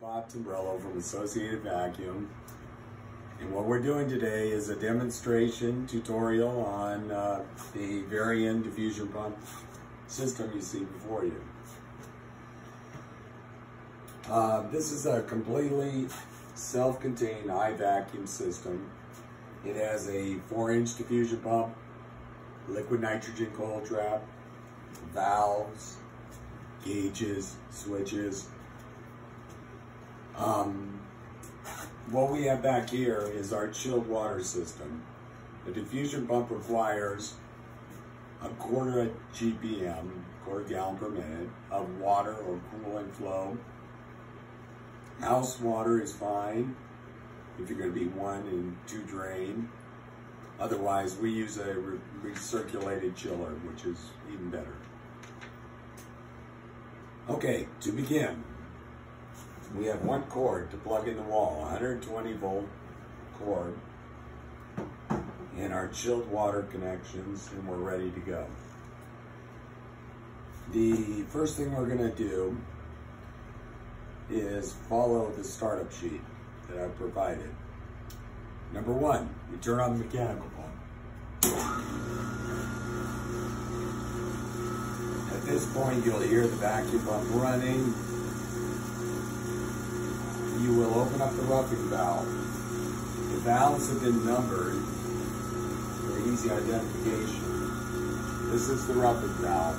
Bob Timbrello from Associated Vacuum, and what we're doing today is a demonstration tutorial on the Varian diffusion pump system you see before you. This is a completely self-contained eye vacuum system. It has a 4-inch diffusion pump, liquid nitrogen coil trap, valves, gauges, switches. What we have back here is our chilled water system. The diffusion pump requires a quarter GPM, quarter gallon per minute, of water or coolant flow. House water is fine if you're going to be 1 and 2 drain. Otherwise, we use a recirculated chiller, which is even better. Okay, to begin, we have 1 cord to plug in the wall, 120 volt cord, and our chilled water connections, and we're ready to go. The first thing we're going to do is follow the startup sheet that I've provided. Number 1, you turn on the mechanical pump. At this point, you'll hear the vacuum pump running. You will open up the roughing valve. The valves have been numbered for easy identification. This is the roughing valve.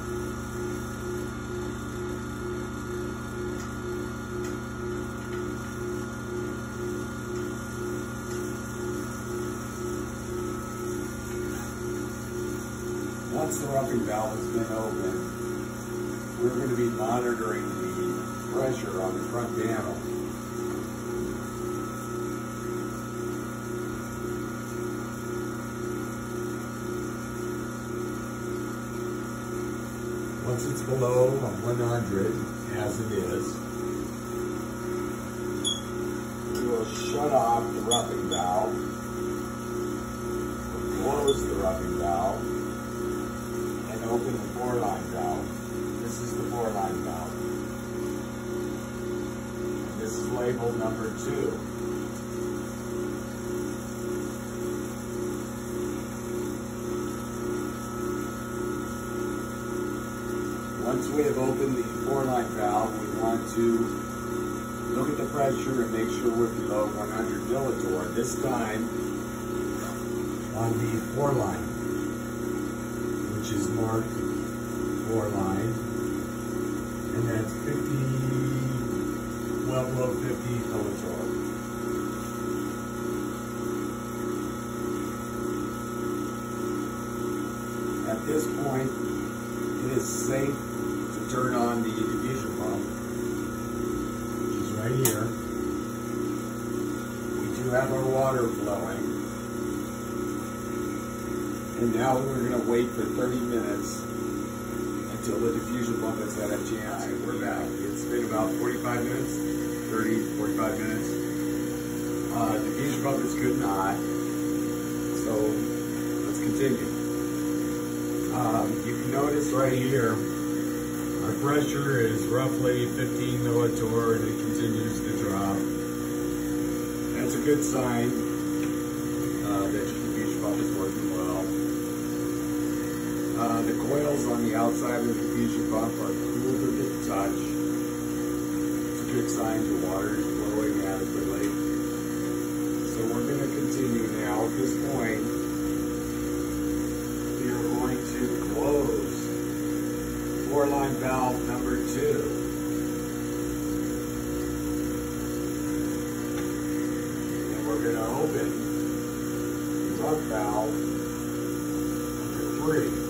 Once the roughing valve has been opened, we're going to be monitoring the pressure on the front panel. Once it's below 100, as it is, we will shut off the roughing valve, or close the roughing valve, and open the 4-line valve. This is the 4-line valve. And this is labeled number 2. Once we have opened the 4-line valve, we want to look at the pressure and make sure we're below 100 millitorr. This time on the 4-line, which is marked 4-line, and that's 50, well below 50 millitorr. At this point, it is safe to turn on the diffusion pump, which is right here. We do have our water flowing. And now we're going to wait for 30 minutes until the diffusion pump has had a chance. All right, we're back. It's been about 45 minutes, 30, 45 minutes. Diffusion pump is good and hot. So let's continue. You can notice right here, our pressure is roughly 15 millitorr and it continues to drop. That's a good sign that your diffusion pump is working well. The coils on the outside of the diffusion pump are cool to the touch. It's a good sign the water is flowing adequately. So we're going to continue now. At this point, we are going to close 4-line valve number 2. And we're going to open the rough valve number 3.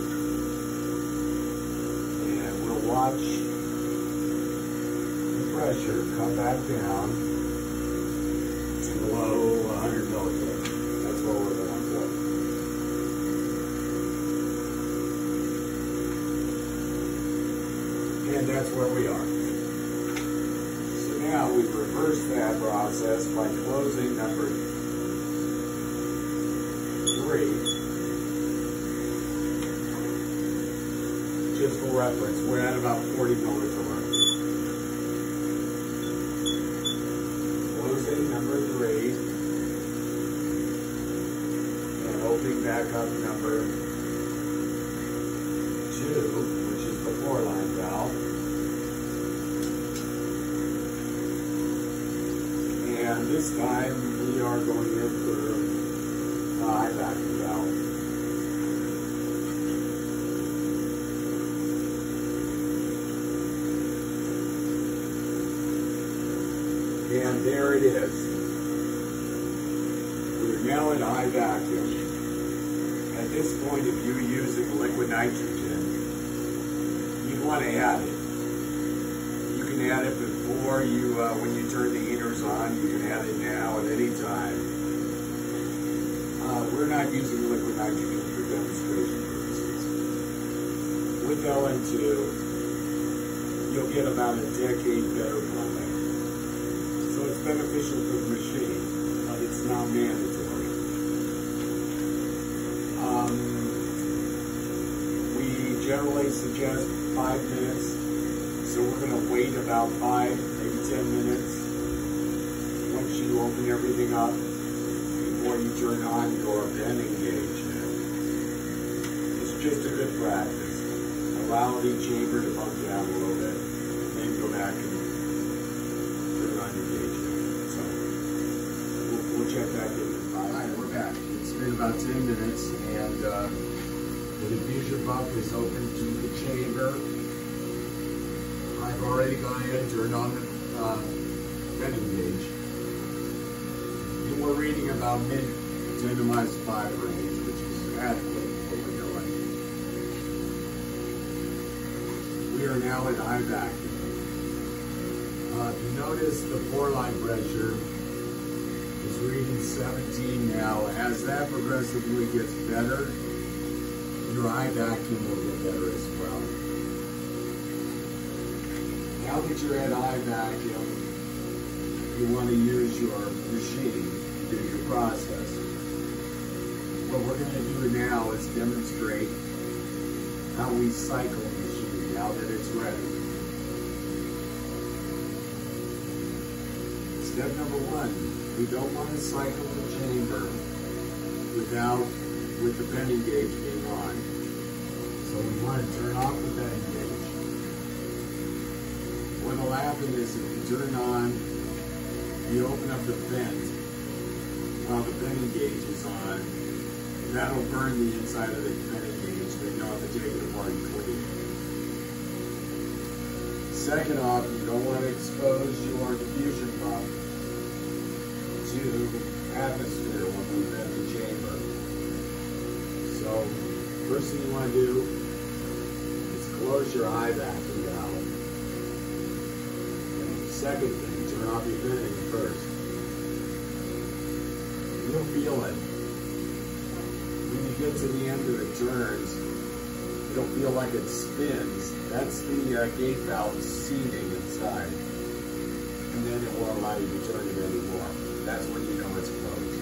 And we'll watch the pressure come back down to below 100 millitorr. That's what we're going for. And that's where we are. So now we've reversed that process by closing number 3. Just for reference, we're at about 40 millitorr. in number 3 and opening back up number 2, which is the 4-line valve. And this time we are going in for the high vacuum valve. And there it is. We're now in high vacuum. At this point, if you're using liquid nitrogen, you want to add it. You can add it before you, when you turn the heaters on. You can add it now at any time. We're not using liquid nitrogen for demonstration purposes. With LN2, you'll get about a decade better plumbing. So it's beneficial for the machine, but it's not mandatory. We generally suggest 5 minutes, so we're going to wait about 5, maybe 10 minutes once you open everything up before you turn on your bending gauge. It's just a good practice. Allow the chamber to bump down a little bit, and then go back and turn on your gauge. So we'll check back in. All right, we're back. It's been about 10 minutes, and the diffusion pump is open to the chamber. I've already gone ahead and turned on the bending gauge. And we're reading about mid 10 to minus 5 range, which is adequate for what we're doing. We are now in high vacuum. If you notice, the 4-line pressure is reading 17 now. As that progressively gets better, your high vacuum will get better as well. Now that you're at high vacuum, you want to use your machine to do your process. What we're going to do now is demonstrate how we cycle the machine now that it's ready. Step number 1, we don't want to cycle the chamber with the bending gauge being on. So we want to turn off the bending gauge. What will happen is if you turn on, you open up the vent while the bending gauge is on, that'll burn the inside of the bending gauge, then you'll have to take it apart and clean it. Second off, you don't want to expose your diffusion pump to atmosphere when we vent the chamber. So, first thing you want to do is close your high vacuum valve. And second thing, turn off your venting first. You'll feel it. When you get to the end of the turns, it'll feel like it spins. That's the gate valve seating inside. And then it won't allow you to turn it anymore. That's when you know it's closed.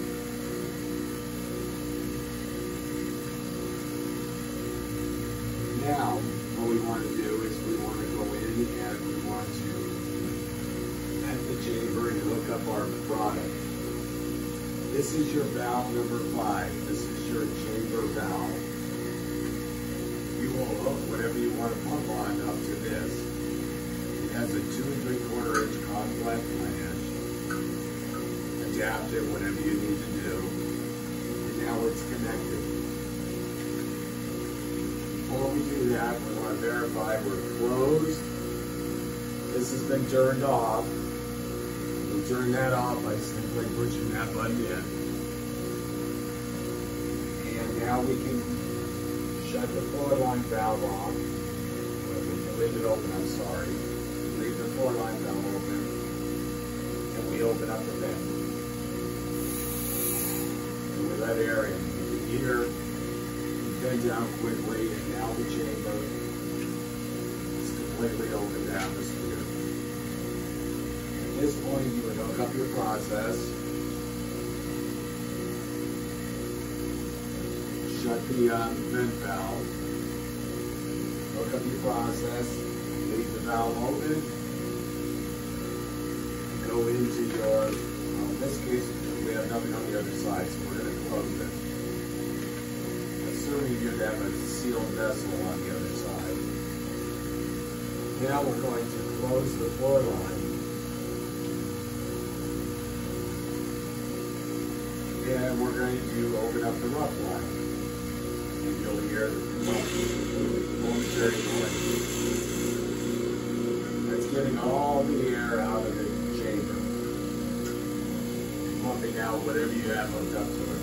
Now, what we want to do is we want to go in and we want to vent the chamber and hook up our product. This is your valve number 5. This is your chamber valve. You will hook whatever you want to pump on up to this. It has a 2 3/4 inch complex flange. Adapt it whatever you need to do. And now it's connected. Before we do that, we want to verify we're closed. This has been turned off. We turn that off by simply pushing that button in. And now we can shut the 4-line valve off. We can leave it open, I'm sorry. Leave the 4-line valve open. And we open up the vent. And we let air in. You can hear it bend down quickly, and now the chamber is completely open to atmosphere. At this point, you would hook up your process. Shut the vent valve. Hook up your process. Leave the valve open. And go into your this case, we have nothing on the other side, so we're going to close it. Assuming you'd have a sealed vessel on the other side. Now we're going to close the floor line. And we're going to open up the rough line. And you'll hear the momentary noise. That's getting all the air out of the chamber. Pumping out whatever you have hooked up to it.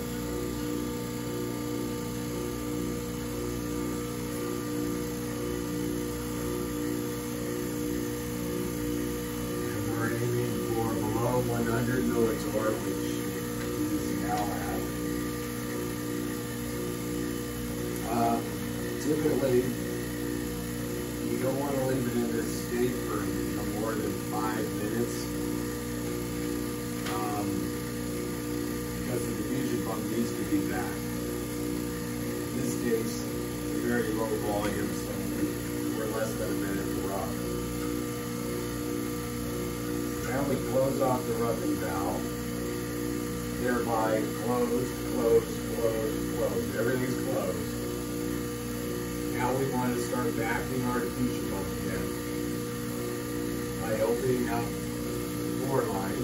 And we're aiming for below 100 millitorr, which is now at. Typically, you don't want to leave it in this state for more than 5 minutes. Because the diffusion pump needs to be back. In this case, it's very low volume, so we're less than a minute to rough. Now we close off the roughing valve, thereby close. Everything's closed. Now we want to start backing our diffusion pump again by opening up the floor line.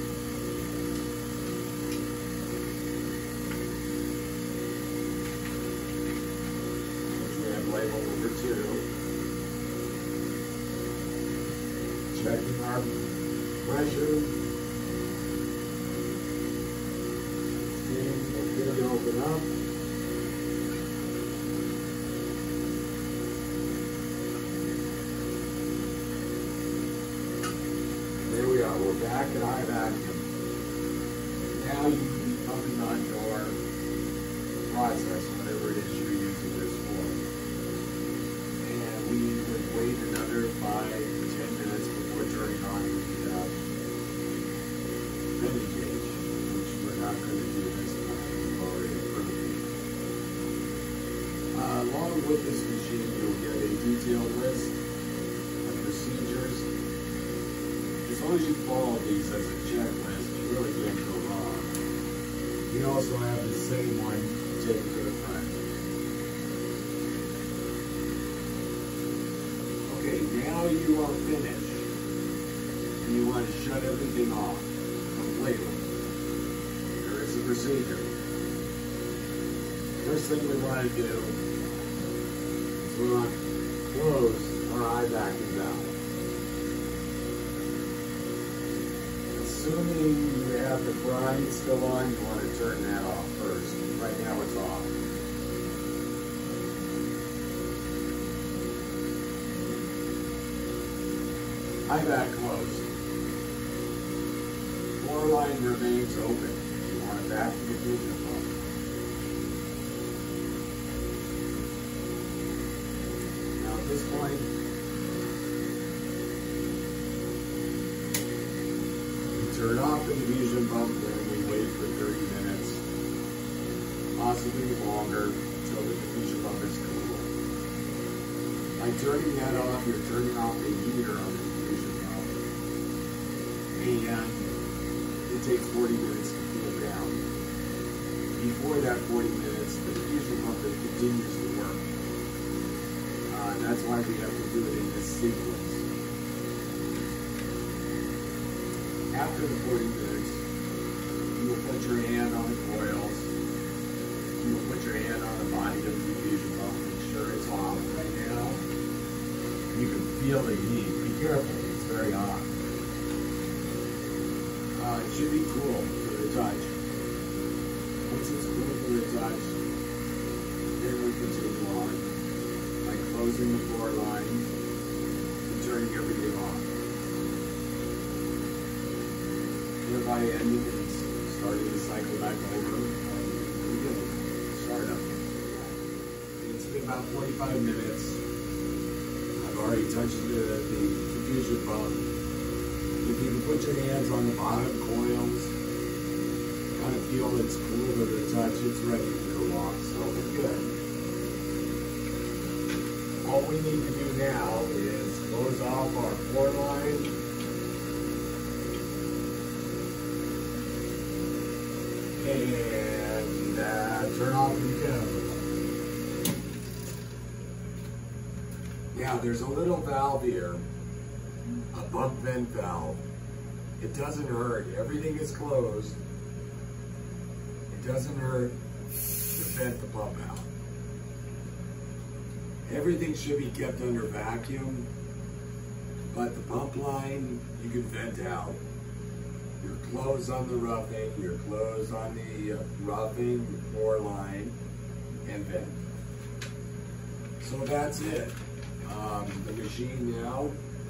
Label number 2. Checking our pressure. Seeing the lid open up. There we are. We're back at high vacuum. Now you can be pumping on your process, whatever it is you're using this for. We would wait another 5 to 10 minutes before turning on the mini gauge, which we're not going to do this time. We've already approved it. Along with this machine, you'll get a detailed list of procedures. As long as you follow these as a checklist, you really can't go wrong. You also have the same one taken to the front. Okay, now you are finished, and you want to shut everything off completely. There is a procedure. First thing we want to do is we want to close our high vacuum valve. Assuming you have the brine still on, you want to turn that off first. Right now it's off. High vac closed. Floor line remains open. You want to back the diffusion pump. Now at this point, we turn off the diffusion pump and we wait for 30 minutes, possibly longer, until the diffusion pump is cool. By turning that off, you're turning off the heater on the diffusion pump. And it takes 40 minutes to cool down. Before that 40 minutes, the diffusion pump continues to work. That's why we have to do it in this sequence. After the 40 minutes, you will put your hand on the coils. You will put your hand on the body of the diffusion pump. Make sure it's off right now. You can feel the heat. Be careful, it's very hot. It should be cool for the touch. Once it's cool for the touch, then we continue on by closing the floor line and turning everything off. Thereby ending and starting the cycle back over and beginning. Start up. It's been about 45 minutes. I've already touched the diffusion pump. If you can put your hands on the bottom coils, kind of feel it's cool to the touch, it's ready to go off, so we're good. All we need to do now is close off our floor line, And turn off the go. Now there's a little valve here, a bump vent valve. It doesn't hurt. Everything is closed. It doesn't hurt to vent the pump out. Everything should be kept under vacuum, but the pump line you can vent out. Your clothes on the roughing, your clothes on the roughing, floor line, and vent. So that's it. The machine now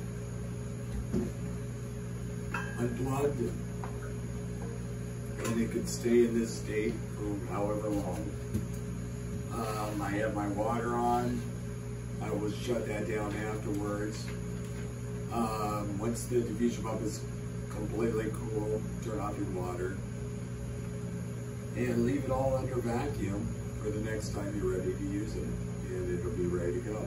unplugged, and it could stay in this state for however long. I have my water on. I will shut that down afterwards. Once the diffusion pump is completely cool, turn off your water and leave it all under vacuum for the next time you're ready to use it, and it'll be ready to go.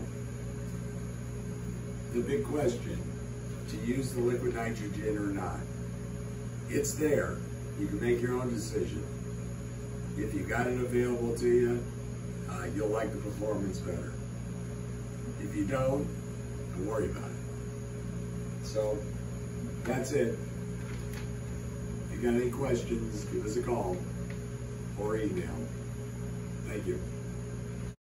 The big question, to use the liquid nitrogen or not. It's there. You can make your own decision. If you got it available to you, you'll like the performance better. If you don't worry about it. So that's it. If you got any questions, give us a call or email. Thank you.